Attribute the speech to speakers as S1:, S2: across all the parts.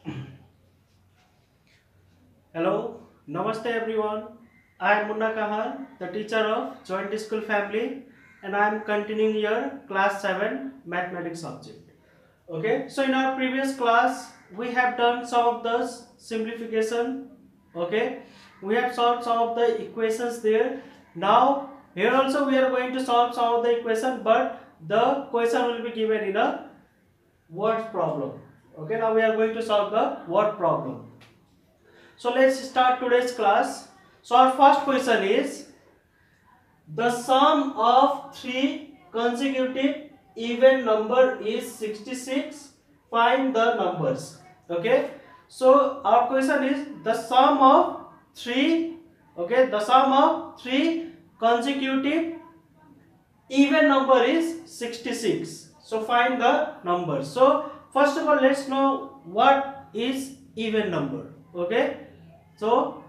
S1: Hello, Namaste everyone. I am Munna Kahar, the teacher of Joint School Family, and I am continuing your class 7 mathematics subject. Okay, so in our previous class, we have done some of the simplification. Okay, we have solved some of the equations there. Now, here also we are going to solve some of the equation, but the question will be given in a word problem. Okay, now we are going to solve the word problem. So let's start today's class. So our first question is the sum of three consecutive even number is 66. Find the numbers. Okay. So our question is the sum of three. Okay. The sum of three consecutive even number is 66. So find the number. So first of all, let's know what is even number. Okay. So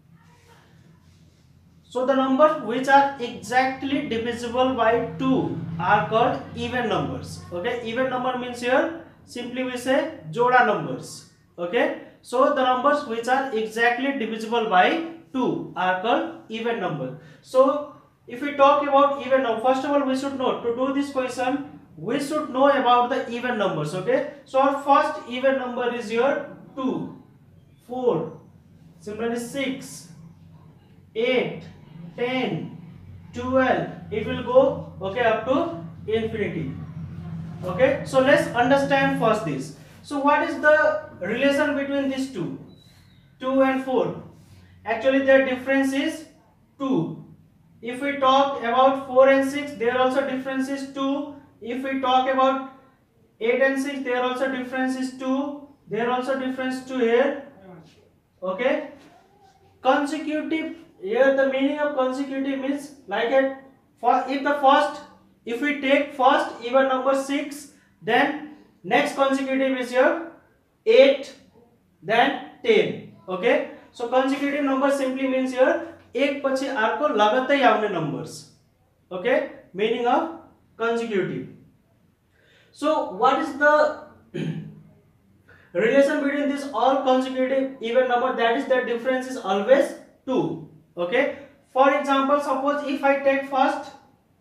S1: the numbers which are exactly divisible by 2 are called even numbers. Okay, even number means here simply we say joda numbers. Okay, so the numbers which are exactly divisible by 2 are called even number. So if we talk about even number, first of all we should know, to do this question we should know about the even numbers. Okay, so our first even number is here 2, 4, similarly 6, 8, 10, 12, it will go okay up to infinity. Okay, so let's understand first this. So what is the relation between these two, 2 and 4? Actually their difference is 2. If we talk about 4 and 6, their also difference is 2. If we talk about 8 and 6, their also difference is 2. There also difference 2 here. Okay, consecutive, here the meaning of consecutive means like a, for if the first, if we take first even number 6, then next consecutive is here 8, then 10. Okay, so consecutive number simply means here एक पछि अर्को लगातार आउने numbers. Okay, meaning of consecutive. So what is the relation between this all consecutive even number? That is the difference is always 2. Okay, for example, suppose if I take first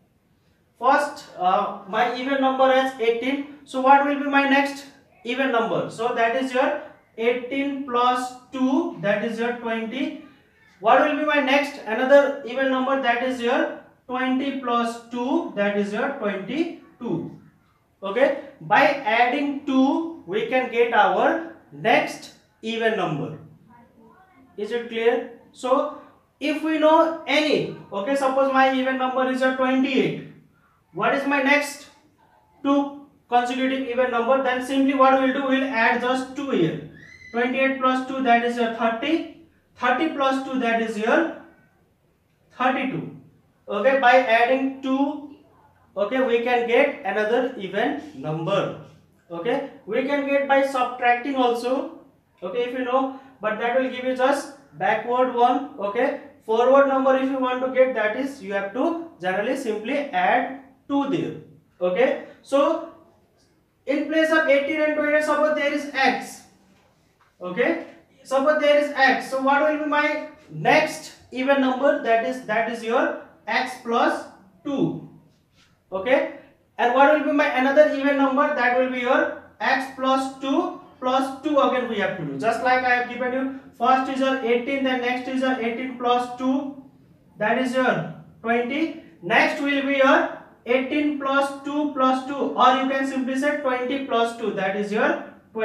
S1: my even number as 18, so what will be my next even number? So that is your 18 plus 2, that is your 20. What will be my next another even number? That is your 20 plus 2, that is your 22. Okay, by adding 2 we can get our next even number. Is it clear? So if we know any, okay, suppose my even number is a 28, what is my next two consecutive even number? Then simply what we will do, we will add just 2 here. 28 plus 2, that is your 30. 30 plus 2, that is your 32. Okay, by adding 2, okay, we can get another even number. Okay, we can get by subtracting also. Okay, if you know, but that will give you just backward one. Okay, forward number if you want to get, that is you have to generally simply add 2 there. Okay, so in place of 18 and 20, suppose there is x. Okay, suppose there is x, so what will be my next even number? That is your x plus 2. Okay, and what will be my another even number? That will be your x plus 2 plus 2. Again we have to do just like I have given you. First is your 18, then next is your 18 plus 2, that is your 20. Next will be your 18 plus 2 plus 2, or you can simply say 20 plus 2, that is your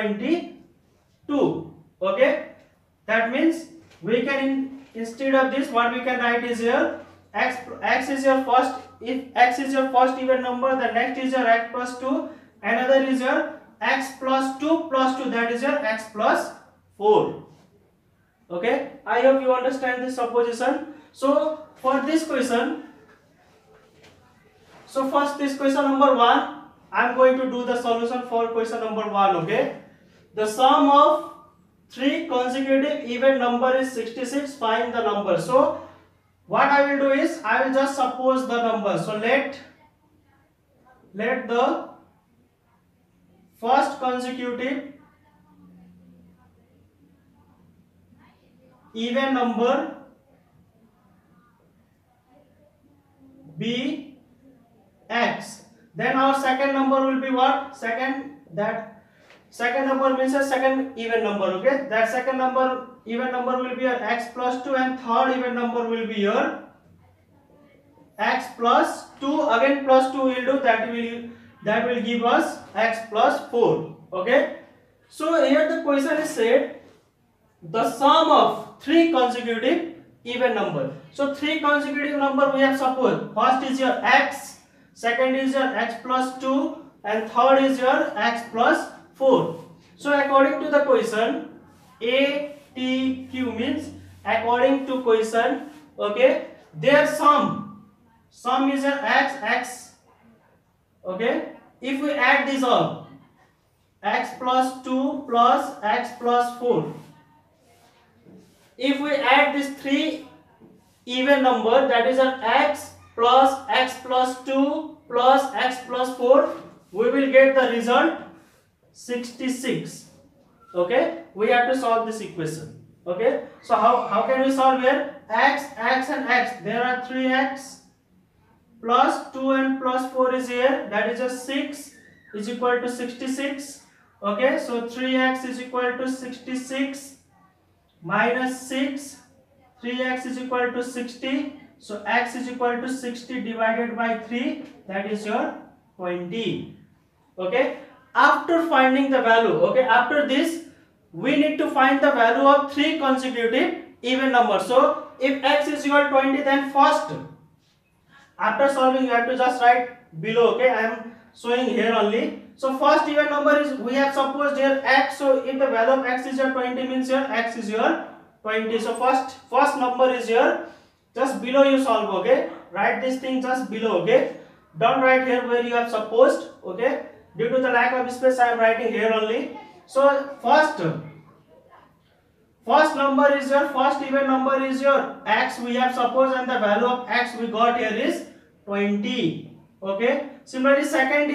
S1: 22. Okay, that means we can instead of this what we can write is here x is your first, if x is your first even number, the next is your x plus 2, another is your x plus 2 plus 2, that is your x plus 4. Okay, I hope you understand this supposition. So for this question, so first this question number 1, I am going to do the solution for question number 1. Okay, the sum of three consecutive even number is 66. Find the number. So what I will do is I will just suppose the number. So let the first consecutive even number be x. Then our second number will be what? Second number means a second even number. Okay, that second number even number will be your x plus 2, and third even number will be your x plus 2. Again plus 2 will do, that will give us x plus 4. Okay, so here the question is said the sum of three consecutive even number. So three consecutive number we have supposed. First is your x, second is your x plus 2, and third is your x plus 4. So according to the question, A, T, Q means according to question, okay, their sum is your x. Okay, if we add this all, x plus 2 plus x plus 4, if we add these three even number, that is an x plus 2 plus x plus 4, we will get the result 66. Okay, we have to solve this equation. Okay, so how can we solve here? X and x, there are 3x plus 2 and plus 4 is here, that is a 6 is equal to 66. Okay, so 3x is equal to 66 minus 6, 3x is equal to 60, so x is equal to 60 divided by 3, that is your 20. Okay, after finding the value, okay, after this we need to find the value of three consecutive even numbers. So if x is equal to 20, then first after solving you have to just write below. Okay, I am showing here only. So first even number is, we have supposed here x, so if the value of x is your 20 means your x is your 20. So first number is here, just below you solve. Okay, write this thing just below. Okay, don't write here where you have supposed. Okay, due to the lack of space I am writing here only. So first number is your, first even number is your x we have supposed, and the value of x we got here is 20. Okay, similarly second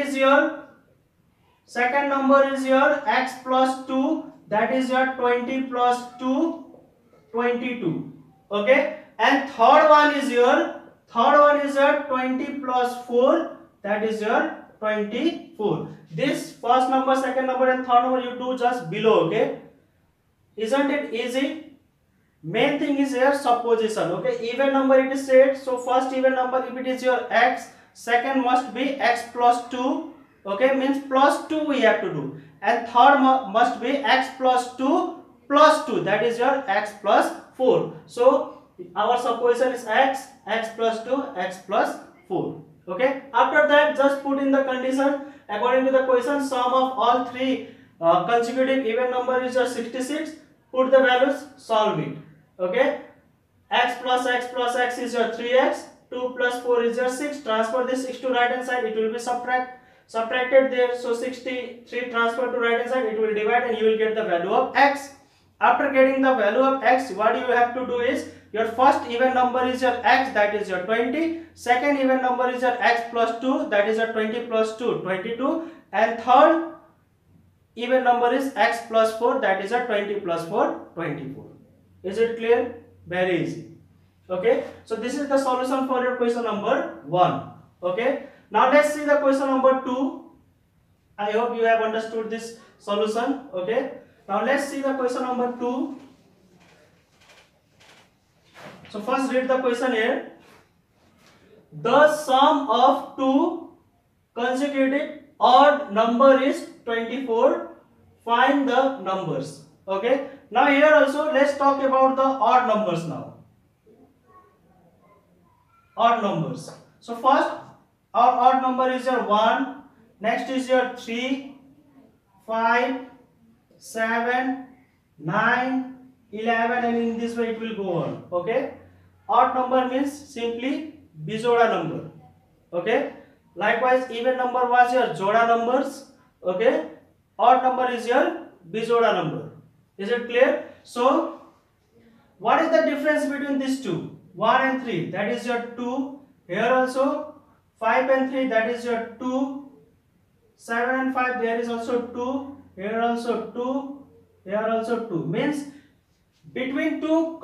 S1: number is your x plus 2, that is your 20 plus 2, 22. Okay, and third one is your 20 plus 4, that is your 24. This first number, second number, and third number you do just below. Okay, isn't it easy? Main thing is here supposition. Okay, even number it is said, so first even number if it is your x, second must be x plus 2. Okay, means plus 2 we have to do, and third must be x plus 2 plus 2, that is your x plus 4. So our supposition is x plus 2, x plus 4. Okay, after that just put in the condition according to the question. Sum of all three consecutive even number is 66. Put the values, solve it. Okay, x plus x is your 3x, 2 plus 4 is your 6. Transfer this 6 to right hand side, it will be subtracted there. So 63 transfer to right hand side, it will divide, and you will get the value of x. After getting the value of x, what you have to do is, your first even number is your x, that is your 20. Second even number is your x plus 2, that is your 20 plus 2, 22. And third even number is x plus 4, that is a 20 plus 4, 24. Is it clear? Very easy. Okay, so this is the solution for your question number 1. Okay, now let's see the question number 2. I hope you have understood this solution. Okay, now let's see the question number 2. So first read the question here. The sum of two consecutive odd number is 24. Find the numbers. Okay, now here also let's talk about the odd numbers now. Odd numbers. So first our odd number is your 1, next is your 3, 5, 7, 9, 11, and in this way it will go on. Okay, odd number means simply bijoda number. Okay, likewise even number was your joda numbers. Okay, odd number is your bijoda number. Is it clear? So what is the difference between these two? 1 and 3, that is your 2. Here also 5 and 3, that is your 2. 7 and 5, there is also 2. Here also 2. Here also 2. Means between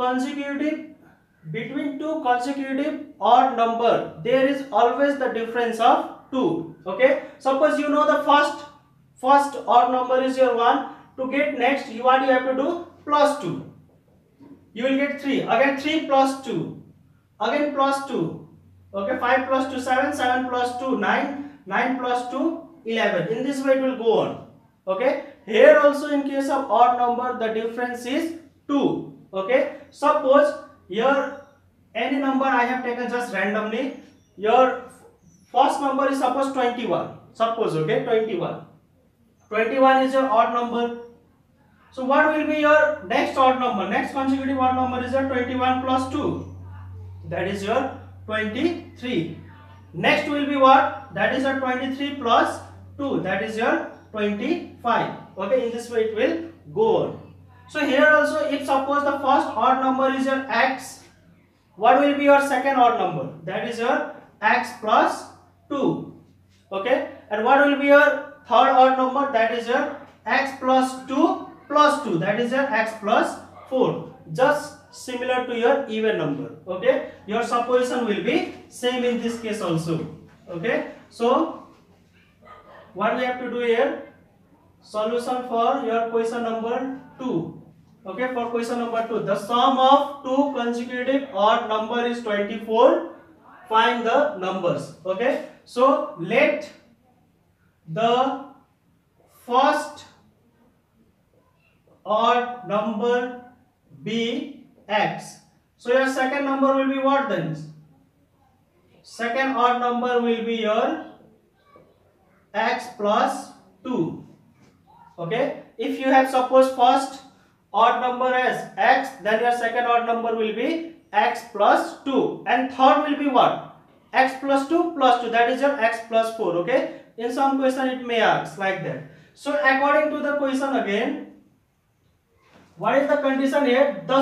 S1: two consecutive odd number there is always the difference of 2. Okay, suppose you know the first odd number is your 1. To get next, what you have to do? Plus 2. You will get 3. Again 3 plus 2. Again plus 2. Okay, 5 plus 2 7, 7 plus 2 9, 9 plus 2 11. In this way it will go on. Okay, here also in case of odd number the difference is 2. Okay, suppose here any number I have taken just randomly. Your first number is suppose 21. Suppose, okay, 21. 21 is your odd number. So what will be your next odd number? Next consecutive odd number is your 21 plus 2. That is your 23. Next will be what? That is your 23 plus 2. That is your 25. Okay, in this way it will go on. So here also, if suppose the first odd number is your x, what will be your second odd number? That is your x plus 2. Okay, and what will be your third odd number? That is your x plus 2 plus 2. That is your x plus 4. Just similar to your even number. Okay, your supposition will be same in this case also. Okay, so what we have to do here? Solution for your question number 2. Okay, for question number 2, the sum of two consecutive odd number is 24. Find the numbers. Okay, so let the first odd number be x. So your second number will be what then? Second odd number will be your x plus 2. Okay, if you have suppose first odd number as x, then your second odd number will be x plus 2, and third will be what? X plus 2 plus 2. That is your x plus 4. Okay, in some question it may ask like that. So according to the question again, what is the condition here? The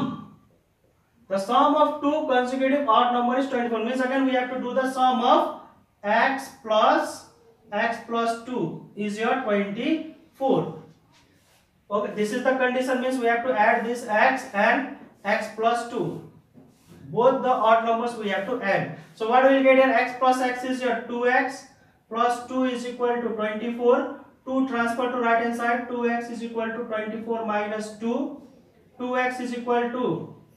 S1: sum of two consecutive odd number is 24. Means again we have to do the sum of x plus 2 is your 24. Okay, this is the condition, means we have to add this x and x plus 2. Both the odd numbers we have to add. So what we will get here? X plus x is your 2x plus 2 is equal to 24. 2 transfer to right hand side. 2x is equal to 24 minus 2. 2x is equal to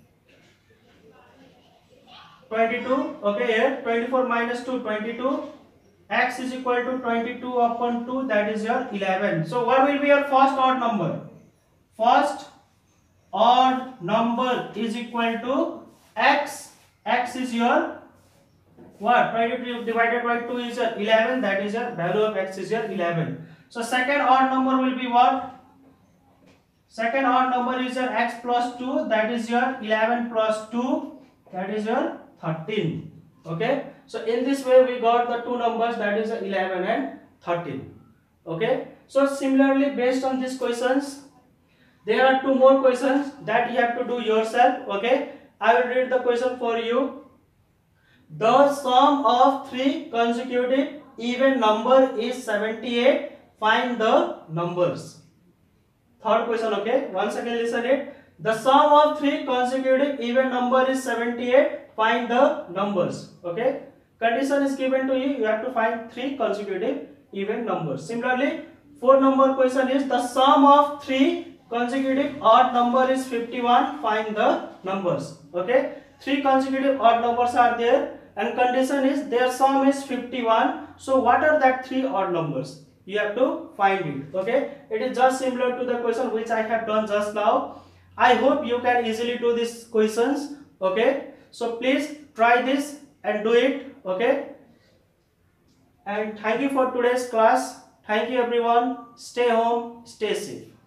S1: 22. Okay, here 24 minus 2, 22. X is equal to 22 upon 2. That is your 11. So what will be your first odd number? First odd number is equal to x. X is your what? 22 divided by 2 is your 11. That is your value of x is your 11. So second odd number will be what? Second odd number is your x plus 2. That is your 11 plus 2. That is your 13. Okay. So in this way we got the two numbers, that is 11 and 13. Okay. So similarly, based on these questions, there are two more questions that you have to do yourself. Okay. I will read the question for you. The sum of three consecutive even number is 78. Find the numbers. Third question. Okay. Once again listen it. The sum of three consecutive even number is 78. Find the numbers. Okay. Condition is given to you. You have to find three consecutive even numbers. Similarly, 4 number question is the sum of three consecutive odd number is 51. Find the numbers. Okay. Three consecutive odd numbers are there, and condition is their sum is 51. So what are that three odd numbers? You have to find it. Okay. It is just similar to the question which I have done just now. I hope you can easily do these questions. Okay. So please try this and do it. Okay. And thank you for today's class. Thank you everyone. Stay home, stay safe.